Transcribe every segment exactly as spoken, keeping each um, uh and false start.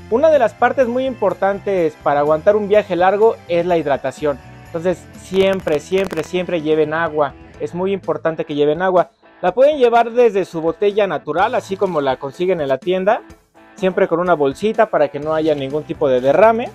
Una de las partes muy importantes para aguantar un viaje largo es la hidratación. Entonces siempre, siempre, siempre lleven agua. Es muy importante que lleven agua. La pueden llevar desde su botella natural, así como la consiguen en la tienda. Siempre con una bolsita para que no haya ningún tipo de derrame.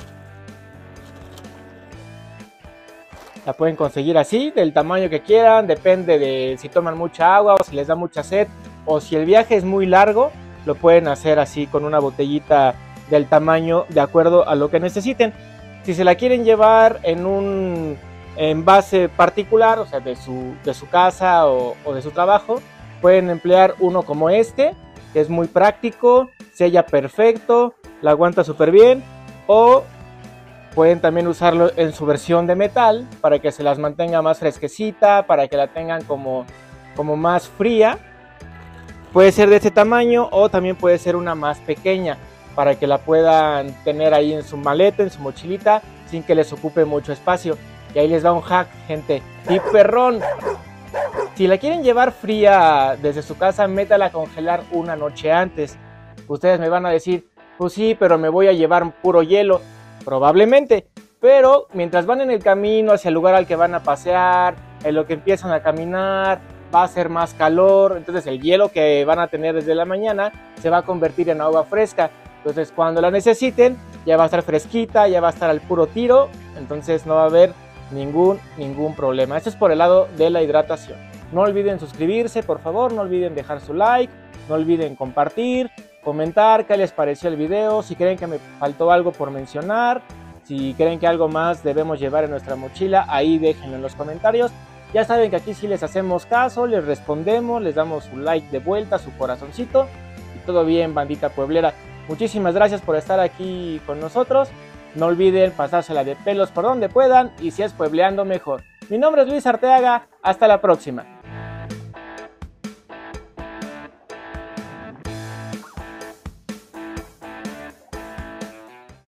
La pueden conseguir así, del tamaño que quieran. Depende de si toman mucha agua o si les da mucha sed. O si el viaje es muy largo, lo pueden hacer así con una botellita del tamaño de acuerdo a lo que necesiten. Si se la quieren llevar en un envase particular, o sea, de su, de su casa o, o de su trabajo, pueden emplear uno como este, que es muy práctico, sella perfecto, la aguanta súper bien, o pueden también usarlo en su versión de metal para que se las mantenga más fresquecita, para que la tengan como, como más fría. Puede ser de este tamaño o también puede ser una más pequeña para que la puedan tener ahí en su maleta, en su mochilita, sin que les ocupe mucho espacio. Y ahí les va un hack, gente. ¡Tip perrón! Si la quieren llevar fría desde su casa, métala a congelar una noche antes. Ustedes me van a decir, pues sí, pero me voy a llevar puro hielo. Probablemente, pero mientras van en el camino hacia el lugar al que van a pasear, en lo que empiezan a caminar, va a ser más calor, entonces el hielo que van a tener desde la mañana se va a convertir en agua fresca. Entonces cuando la necesiten ya va a estar fresquita, ya va a estar al puro tiro, entonces no va a haber ningún, ningún problema. Esto es por el lado de la hidratación. No olviden suscribirse, por favor, no olviden dejar su like, no olviden compartir, comentar qué les pareció el video, si creen que me faltó algo por mencionar, si creen que algo más debemos llevar en nuestra mochila, ahí déjenlo en los comentarios. Ya saben que aquí sí les hacemos caso, les respondemos, les damos su like de vuelta, su corazoncito y todo bien, bandita pueblera. Muchísimas gracias por estar aquí con nosotros. No olviden pasársela de pelos por donde puedan y si es puebleando mejor. Mi nombre es Luis Arteaga, hasta la próxima.